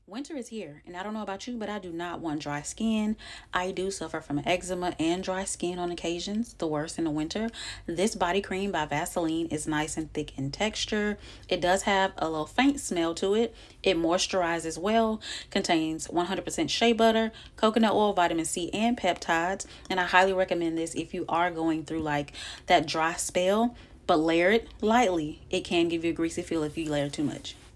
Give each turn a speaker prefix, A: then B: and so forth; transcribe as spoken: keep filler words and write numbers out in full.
A: Winter is here, and I don't know about you, but I do not want dry skin. I do suffer from eczema and dry skin on occasions, the worst in the winter. This body cream by Vaseline is nice and thick in texture. It does have a little faint smell to it. It moisturizes well, contains one hundred percent shea butter, coconut oil, vitamin C, and peptides. And I highly recommend this if you are going through like that dry spell, but layer it lightly. It can give you a greasy feel if you layer too much.